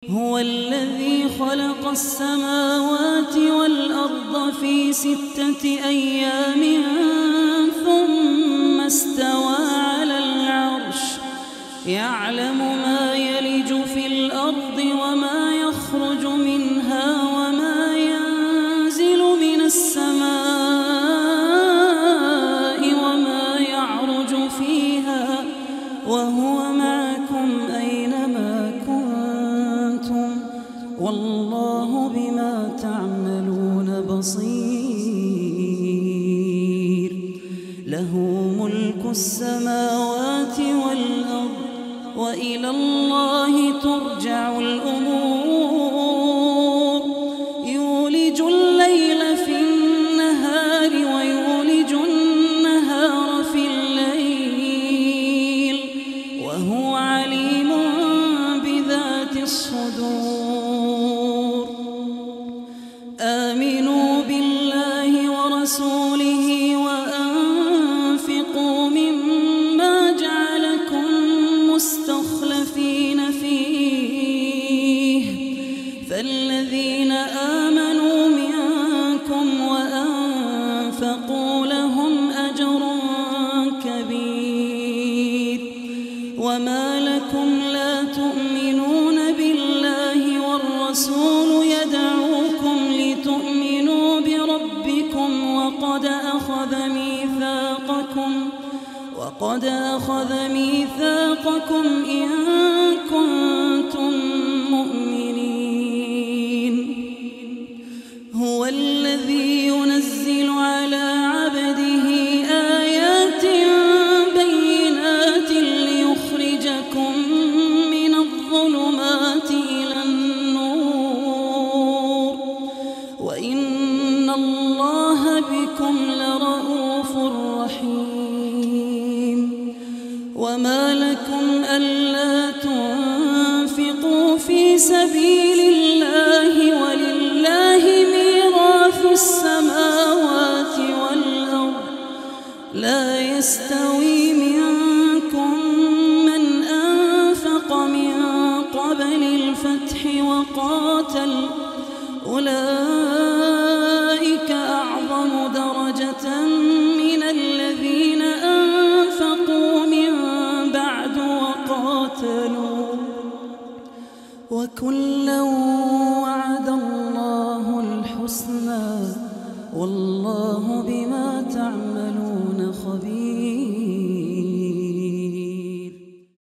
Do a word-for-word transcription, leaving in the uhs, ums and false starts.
هو الذي خلق السماوات والأرض في ستة أيام ثم استوى على العرش يعلم ما يلج في الأرض وما يخرج منها وما ينزل من السماء وما يعرج فيها وهو معكم أينما كنتم والله بما تعملون بصير. له ملك السماوات والأرض وإلى الله ترجع الأمور. يولج الليل في النهار ويولج النهار في الليل وهو عليم بذات الصدور. آمنوا بالله ورسوله وأنفقوا مما جعلكم مستخلفين فيه فالذين آمنوا منكم وأنفقوا لهم أجر كبير. وما لكم لا تؤمنون بالله والرسول يدعوكم لتؤمنوا بربكم وقد أخذ ميثاقكم وقد أخذ ميثاقكم إن كنتم مؤمنين. هو الذي ينزل على عبده آيات بينات ليخرجكم من الظلمات إلى النور وإن الله بكم لرءوف رحيم. وما لكم ألا تنفقوا في سبيل الله ولله ميراث السماوات والأرض لا يستوي منكم من أنفق من قبل الفتح وقاتل أولئك أعظم درجة من الذين أنفقوا من بعد وقاتلوا وكلا وعد الله الحسنى والله بما